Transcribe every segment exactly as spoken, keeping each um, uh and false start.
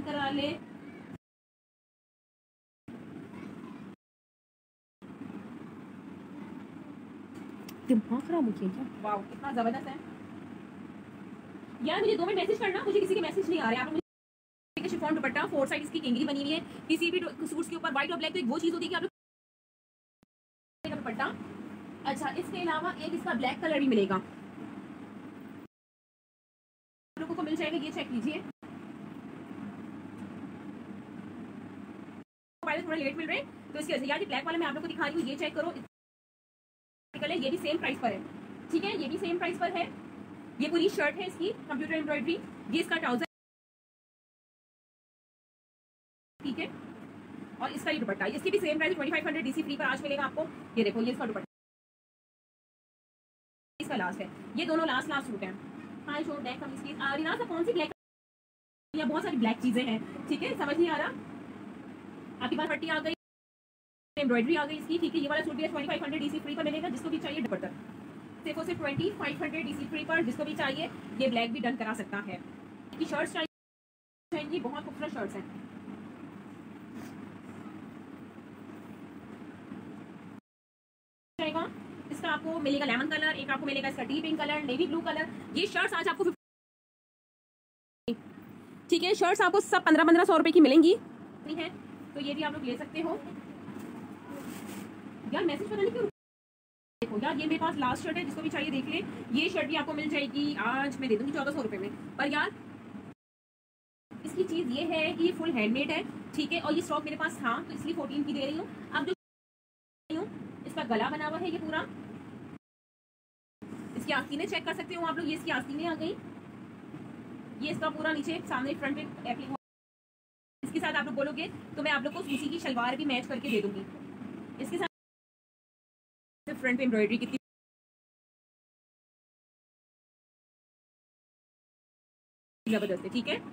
करा ले। दिमाग खराब हो गया क्या? वाह कितना जबरदस्त है यार। मुझे दो मिनट मैसेज करना, मुझे किसी के मैसेज नहीं आ रहे। आप मुझे शिफॉन दुपट्टा फोर साइड इसकी किंगरी बनी हुई है किसी भी सूट्स के ऊपर, व्हाइट और ब्लैक। तो एक वो चीज होती है कि आप लोग दुपट्टा। अच्छा, इसके अलावा एक इसका ब्लैक कलर भी मिलेगा, आप लोगों को मिल जाएगा। ये चेक कीजिए, थोड़ा लेट मिल रहे हैं तो इसके वजह से। यार ये ब्लैक वाला मैं आप लोगों को दिखा रही हूँ, ये चेक करो। ये भी सेम प्राइस पर है, ठीक है, ये भी सेम प्राइस पर है। ये पूरी शर्ट है इसकी कंप्यूटर एम्ब्रॉयडरी, ये इसका ट्राउजर, ठीक है। और इसका ये दुपट्टा, इसकी भी same price twenty five hundred DC free पर आज मिलेगा आपको। ये देखो, ये इसका दुपट्टा, इसका लास्ट है। ये दोनों लास्ट लास्ट सूट हैं। हाँ शो ब्लैक कमीज की रिना से कौन सी ब्लैक, या बहुत सारी ब्लैक चीजें हैं, ठीक है, समझ नहीं आ रहा। आपके पास पट्टी आ गई, एम्ब्रॉयडरी आ गई इसकी, ठीक है। ये वाला सूट भी twenty five hundred DC free पर मिलेगा, जिसको भी चाहिए दुपट्टा सिर्फ और सिर्फ twenty five hundred DC free पर, जिसको भी चाहिए ये ब्लैक भी डन करा सकता है। की शर्ट्स चाहिए, बहुत खूबसूरत शर्ट्स हैं। इसका आपको मिलेगा लेमन कलर, एक आपको मिलेगा इसका डी pink colour, navy blue colour. ये शर्ट्स आज आपको, ठीक है, शर्ट्स आपको सब पंद्रह पंद्रह सौ रुपए की मिलेंगी, ठीक है। तो ये भी आप लोग ले सकते हो। यार मैसेज पता नहीं क्यों, देखो यार ये मेरे पास लास्ट शर्ट है, जिसको भी चाहिए देख ले। ये शर्ट भी आपको मिल जाएगी, आज मैं दे दूंगी चौदह सौ रुपए में। पर यार इसकी चीज ये है कि ये फुल हैंडमेड है, ठीक है। और ये स्टॉक मेरे पास था तो इसलिए फोर्टीन की दे रही हूँ। अब जो इसका गला बना हुआ है ये पूरा, इसकी आस्तीनें चेक कर सकते हो आप लोग, ये इसकी आस्तीनें आ गई। ये इसका पूरा नीचे सामने फ्रंट पे एप्लिक हुआ। इसके साथ आप लोग बोलोगे तो मैं आप लोग को सूसी की शलवार भी मैच करके दे दूंगी। इसके साथ फ्रंट पे एम्ब्रॉयडरी कितनी जबरदस्त है, ठीक है।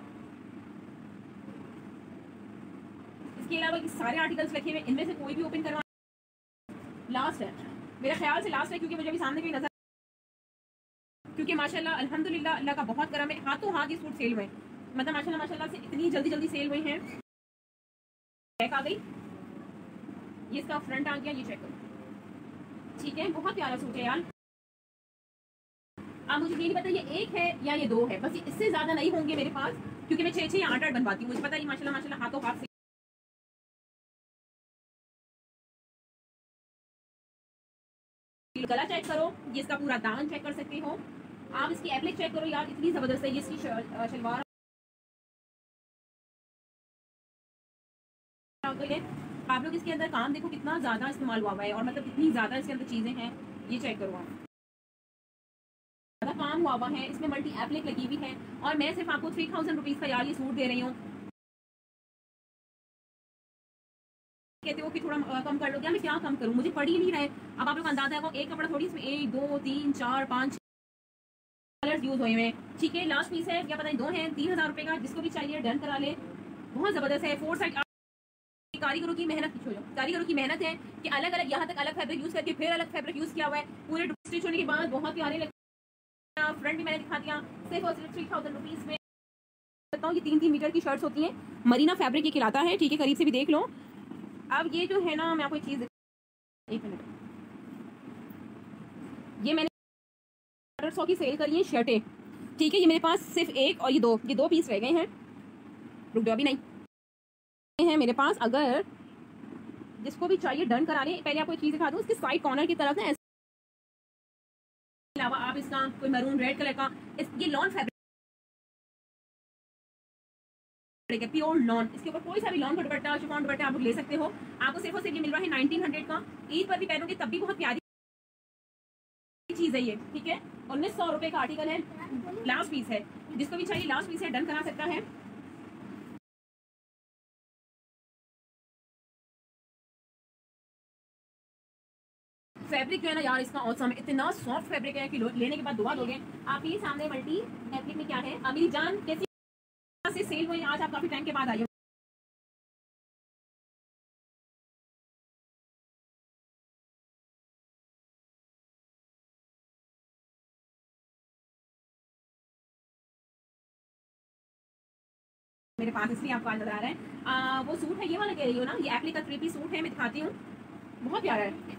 इसके अलावा ये सारे आर्टिकल्स रखे हुए, इनमें से कोई भी ओपन करवा, लास्ट है मेरे ख्याल से, लास्ट है, क्योंकि मुझे अभी सामने कोई नजर, क्योंकि माशाल्लाह अल्हम्दुलिल्लाह अल्लाह का बहुत करम है, हाथों हाथ ये सूट सेल हुए, मतलब माशाल्लाह माशाल्लाह से इतनी जल्दी जल्दी सेल हुए हैं। बैक आ गई, ये इसका फ्रंट आ गया, ये चेक करो, ठीक है। बहुत प्यारा सूट है यार। आप मुझे ये नहीं पता ये एक है या ये दो है, बस इससे ज्यादा नहीं होंगे मेरे पास, क्योंकि मैं छह छह या आठ आठ बनवाती हूँ, मुझे पता है माशाल्लाह माशाल्लाह हाथों हाथ से। गला चेक करो, ये इसका पूरा दामन चेक कर सकते हो आप। इसकी एप्लिक चेक करो यार, इतनी जबरदस्त है। ये इसकी शलवार आप लोग इसके अंदर काम देखो कितना ज्यादा इस्तेमाल हुआ है, और मतलब इतनी ज्यादा इसके अंदर चीजें हैं, ये चेक करो आप, ज्यादा काम हुआ हुआ है इसमें, मल्टी एप्लिक लगी हुई है। और मैं सिर्फ आपको थ्री थाउजेंड रुपीज का यार ये सूट दे रही हूँ। कहते हो कि थोड़ा कम कर लो, क्या मैं क्या कम करूँ, मुझे पड़ ही नहीं रहा है। अब आप लोग अंदाजा है, एक कपड़ा थोड़ी, इसमें एक दो तीन चार पाँच कलर्स यूज हुए हैं, ठीक है। लास्ट पीस है, क्या पता है दो हैं, तीन हजार रुपए का, जिसको भी चाहिए डन करा ले। बहुत जबरदस्त है, फोर साइड कारीगरों की मेहनत, कारीगरों की मेहनत है कि अलग अलग यहाँ तक अलग फैब्रिक यूज करके फिर अलग फैब्रिक यूज किया हुआ है। पूरे स्टिच होने के बाद बहुत प्यारे लगते हैं। फ्रंट भी मैंने दिखा दिया, सिर्फ और सिर्फ थ्री थाउजेंड रुपीज में बताता हूँ। ये तीन तीन मीटर की शर्ट्स होती हैं, मरीना फैब्रिक ये खिलाता है, ठीक है, करीब से भी देख लो। अब ये जो है ना, मैं आपको एक चीज, एक मिनट, ये मैंने सौ की सेल करी है शर्टें, ठीक है। ये मेरे पास सिर्फ एक और ये दो, ये दो पीस रह गए हैं, रुक जाओ अभी नहीं है मेरे पास। अगर जिसको भी चाहिए डन करा ले। पहले आपको एक चीज दिखा दूं, इसके साइड कॉर्नर की तरफ ना, अलावा आप इसका कोई मैरून रेड कलर का, इस, ये लॉन फैब्रिक, प्योर लॉन, इसके ऊपर कोई सा भी लॉन का दुपट्टा, शिफॉन दुपट्टा आप लोग ले सकते हो। आपको सिर्फ और सिर्फ ये मिल रहा है नाइनटीन हंड्रेड का। ईद पर भी पहनोगे तब भी बहुत प्यारी चीज है ये, ठीक है। उन्नीस सौ रुपए का आर्टिकल है, लास्ट पीस है, जिसको भी चाहिए लास्ट पीस है, डन करा सकता है। फैब्रिक जो है ना यार इसका औसम, इतना सॉफ्ट फैब्रिक है कि लेने के बाद दुआ दोगे आप। ये सामने मल्टी एप्लिक में क्या है, अमीर जान कैसी से सेल हुई आज, आप काफी टाइम के बाद आई हो। मेरे पास, इसलिए आपको आज नजर आ रहा है। आ, वो सूट है ये वाला कह रही हो ना, ये एप्ली का थ्री पीस सूट है, मैं दिखाती हूँ, बहुत प्यारा है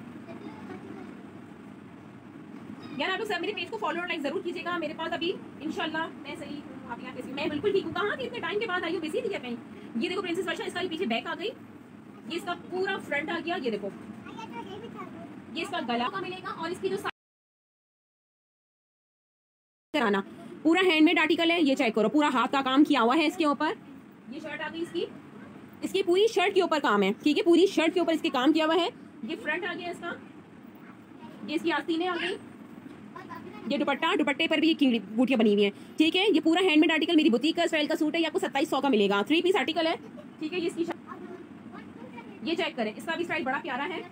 यार। आप लोग सब मेरे पेज को फॉलो और लाइक जरूर कीजिएगा। मेरे पास अभी इंशाल्लाह मैं सही हूँ, आप यहाँ कैसी, मैं बिल्कुल ठीक हूँ। कहाँ थी इतने टाइम के बाद आई हूँ, बिजी थी क्या कहीं। ये देखो प्रिंसेस वर्षा, इसका ये पीछे बैक आ गई, ये इसका पूरा फ्रंट आ गया, ये देखो ये इसका गला का मिलेगा और इसकी जो कराना पूरा हैंडमेड आर्टिकल है। ये चेक करो, पूरा हाथ का काम किया हुआ है इसके ऊपर। ये शर्ट आ गई इसकी, इसकी पूरी शर्ट के ऊपर काम है, ठीक है, पूरी शर्ट के ऊपर इसके काम किया हुआ है। ये फ्रंट आ गया इसका, ये इसकी आस्तीनें आ गई, ये दुपट्टा, दुपट्टे पर भी ये कीड़ी बूटियां बनी हुई है, ठीक है। ये पूरा हैंडमेड आर्टिकल मेरी बुटीक का स्टाइल का सूट है, ये आपको सत्ताईस सौ का मिलेगा, थ्री पीस आर्टिकल है, ठीक है। ये इसकी ये चेक करें, इसका भी स्टाइल बड़ा प्यारा है,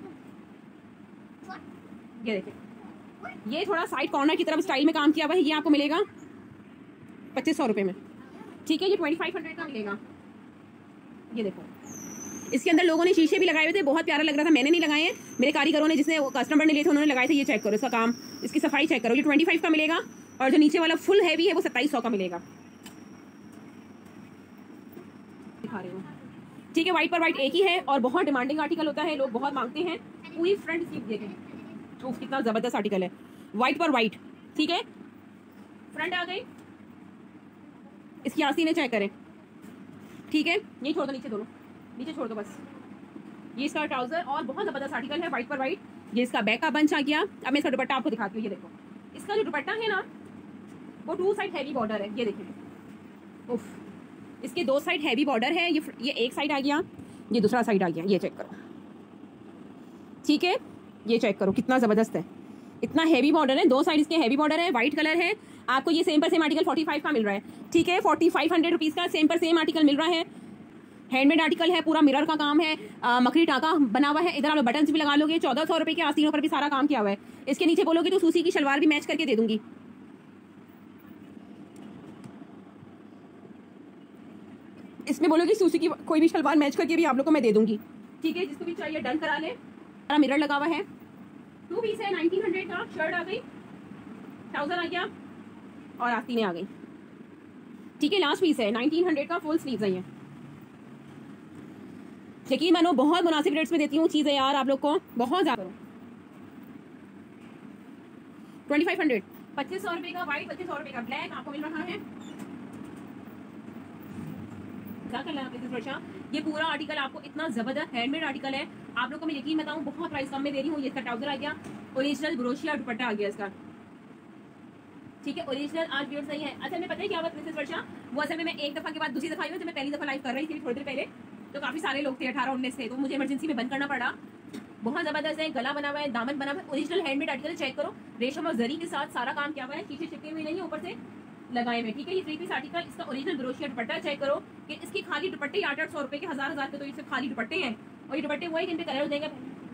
ये देखिए, ये थोड़ा साइड कॉर्नर की तरफ स्टाइल में काम किया हुआ है। ये आपको मिलेगा पच्चीस सौ रुपये में, ठीक है। ये ट्वेंटी फाइव हंड्रेड का मिलेगा। ये देखो, इसके अंदर लोगों ने शीशे भी लगाए हुए थे, बहुत प्यारा लग रहा था, मैंने नहीं लगाए हैं, मेरे कारीगरों ने, जिसने कस्टमर ने लिए थे उन्होंने लगाए थे। ये चेक करो इसका काम, इसकी सफाई चेक करो, ये ट्वेंटी फाइव का मिलेगा और जो नीचे वाला फुल हैवी है वो सत्ताईस सौ का मिलेगा, दिखा रही हूँ, ठीक है। व्हाइट पर व्हाइट एक ही है और बहुत डिमांडिंग आर्टिकल होता है, लोग बहुत मांगते हैं। पूरी फ्रंट स्लीव देखें, तो कितना जबरदस्त आर्टिकल है, व्हाइट पर व्हाइट, ठीक है। फ्रंट आ गई, इसकी आस्तीनें चेक करें, ठीक है। ये छोड़ दो, नीचे दोनों नीचे छोड़ दो बस। ये इसका ट्राउजर और बहुत जबरदस्त आर्टिकल है, व्हाइट पर व्हाइट। ये इसका बैक का बंच आ गया। अब मैं इसका दुपट्टा आपको दिखाती हूँ, ये देखो, इसका जो दुपट्टा है ना वो टू साइड हैवी बॉर्डर है, ये देखिए, उफ, इसके दो साइड हैवी बॉर्डर है। ये ये एक साइड आ गया, ये दूसरा साइड आ गया, ये चेक करो, ठीक है। ये चेक करो कितना जबरदस्त है, इतना हैवी बॉर्डर है, दो साइड इसके हैवी बॉर्डर है, व्हाइट कलर है। आपको ये सेम पर सेम आर्टिकल फोर्टी फाइव का मिल रहा है, ठीक है, फोर्टी फाइव हंड्रेड रुपीज का सेम पर सेम आर्टिकल मिल रहा है। हैंडमेड आर्टिकल है, पूरा मिरर का काम है, आ, मकड़ी टाका बना हुआ है, इधर आप बटन भी लगा लोगे। चौदह सौ रुपए के आस्तीनों पर भी सारा काम किया हुआ है। इसके नीचे बोलोगे तो सूसी की शलवार भी मैच करके दे दूंगी, इसमें बोलोगे सूसी की कोई भी शलवार मैच करके भी आप लोग को मैं दे दूंगी, ठीक है। जिसको भी चाहिए डन करा ले। मिरर लगा हुआ है, टू पीस है, नाइनटीन हंड्रेड का। शर्ट आ गई, ट्राउजर आ गया और आस्तीनें आ गई, ठीक है। लास्ट पीस है, नाइनटीन हंड्रेड का, फुल स्लीव्स है ये। यकीन मानो बहुत मुनासिब रेट्स में देती हूँ चीजें यार, आप लोग को बहुत ज्यादा। ट्वेंटी फाइव हंड्रेड, पच्चीस सौ रुपए का व्हाइट, पच्चीस सौ रुपए का ब्लैक आपको मिल रहा है। क्या कर रहा है, ये पूरा आर्टिकल आपको इतना जबरदस्त हैंडमेड आर्टिकल है, आप लोग को मैं यकीन बताऊं बहुत प्राइस कम में दे रही हूँ। ये इसका ट्राउजर आ गया, ओरिजिनल ब्रोशिया दुपट्टा आ गया इसका, ठीक है, ओरिजिनल। आज व्यूअर्स सही है। असल में पता है क्या हुआ प्रिंसेस वर्षा, वो असल में मैं एक दफा के बाद दूसरी दफा आई हूँ, जब मैं पहली दफा लाइव कर रही थी थोड़ी देर पहले, तो काफी सारे लोग थे, अठारह उन्नीस थे, तो मुझे इमरजेंसी में बंद करना पड़ा। बहुत जबरदस्त है, गला बना हुआ है, दामन बना हुआ है, ओरिजिनल हैंडमेड आर्टिकल चेक करो, रेशम और जरी के साथ सारा काम किया हुआ है, शीशे चिपके हुए नहीं, ऊपर से लगाए हुए, ठीक है। ये थ्री पीस आर्टिकल, इसका ओरिजिनल ब्रोशिया दुपट्टा चेक करो कि इसकी खाली दुपट्टे आठ आठ सौ रुपए के, हजार हजार के तो इससे खाली दुपट्टे हैं, और ये दुपट्टे वही, इन पे कलर हो जाएगा।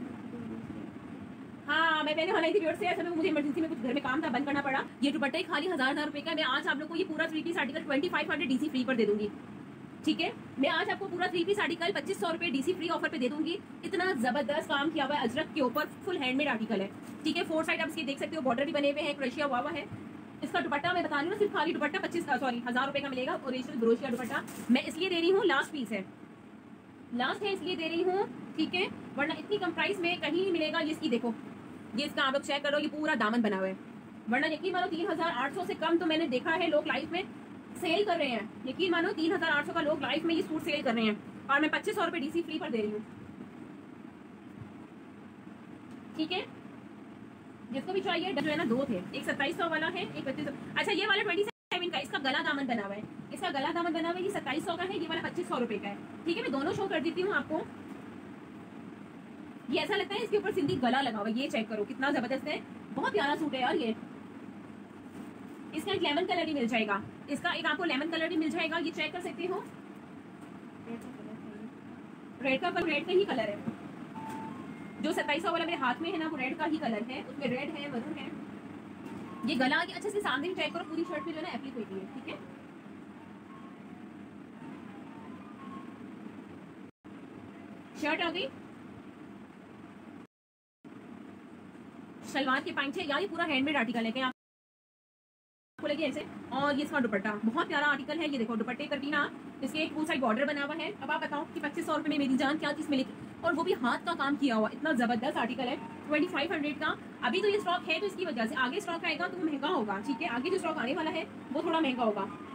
हाँ, मैं पहले हलाई थी व्यूअर्स से, असल में मुझे इमरजेंसी में कुछ घर में काम था, बंद करना पड़ा। ये दुपट्टा ही खाली हजार हजार रुपए का। मैं आज आप लोग को ये पूरा three piece article twenty five hundred DC free पर दे दूंगी, ठीक है। मैं आज आपको पूरा थ्री पीस आर्टिकल पच्चीस सौ रुपए डीसी फ्री ऑफर पे दे दूंगी। इतना जबरदस्त काम किया हुआ है अजरक के ऊपर, फुल हैंडमेड आर्टिकल है, ठीक है। फोर साइड आप इसकी देख सकते हो, बॉर्डर भी बने हुए हैं, क्रोशिया हुआ हुआ है। इसका दुपट्टा मैं बता रही हूँ, सिर्फ खाली दुपट्टा पच्चीस सॉरी हजार रुपए का मिलेगा, ओरिजिनल ब्रोशिया दुपट्टा। मैं इसलिए दे रही हूँ, लास्ट पीस है, लास्ट है इसलिए दे रही हूँ, ठीक है, वरना इतनी कम प्राइस में कहीं नहीं मिलेगा। ये इसकी देखो, ये इसका आप लोग चेक करो, ये पूरा दामन बना हुआ है, वरना यकीन मानो तीन हजार आठ सौ से कम तो मैंने देखा है लोग लाइव में सेल कर रहे हैं। यकीन मानो तीन हजार आठ सौ का लोग लाइव में ये सूट सेल कर रहे हैं, और मैं पच्चीस सौ रुपए डीसी फ्री पर दे रही हूँ, ठीक है। जिसको भी चाहिए, जो है ना, दो थे, एक सत्ताईस सौ वाला है, एक पच्चीस सौ। अच्छा, ये वाला ट्वेंटी सेवन का, इसका गला दामन बना हुआ है, इसका गला दामन बना हुआ है, ये सत्ताईस सौ का है, ये वाला पच्चीस सौ रुपए का है, ठीक है। मैं दोनों शो कर देती हूँ आपको। ये ऐसा लगता है इसके ऊपर सिंधी गला लगा हुआ है, ये चेक करो कितना जबरदस्त है, बहुत प्यारा सूट है यार ये। इसका एक लेमन कलर भी मिल जाएगा, इसका एक आपको लेमन कलर भी मिल जाएगा, ये चेक कर सकते हो। रेड का रेड का ही कलर है, जो सत्ताईस सौ वाला मेरे हाथ में है ना, वो रेड का ही कलर है, उसमें रेड है, मरून है। ये गला आगे अच्छे से सामने भी चेक करो, पूरी शर्ट में जो है ना एप्लिक हुई है, ठीक है। शर्ट आ गई, शलवार के पैंट है यार, ये पूरा हैंडमेड आर्टिकल है, क्या आपको लगे ऐसे। और ये इसका दुपट्टा बहुत प्यारा आर्टिकल है, ये देखो दुपट्टे कटीना, इसके एक फुल साइड बॉर्डर बना हुआ है। अब आप बताओ कि पच्चीस सौ रुपये में मेरी जान क्या चीज़ मिलेगी, और वो भी हाथ का काम किया हुआ, इतना ज़बरदस्त आर्टिकल है। ट्वेंटी फाइव हंड्रेड का अभी तो ये स्टॉक है, तो इसकी वजह से आगे स्टॉक आएगा तो वो महंगा होगा, ठीक है, आगे जो स्टॉक आने वाला है वो थोड़ा महंगा होगा।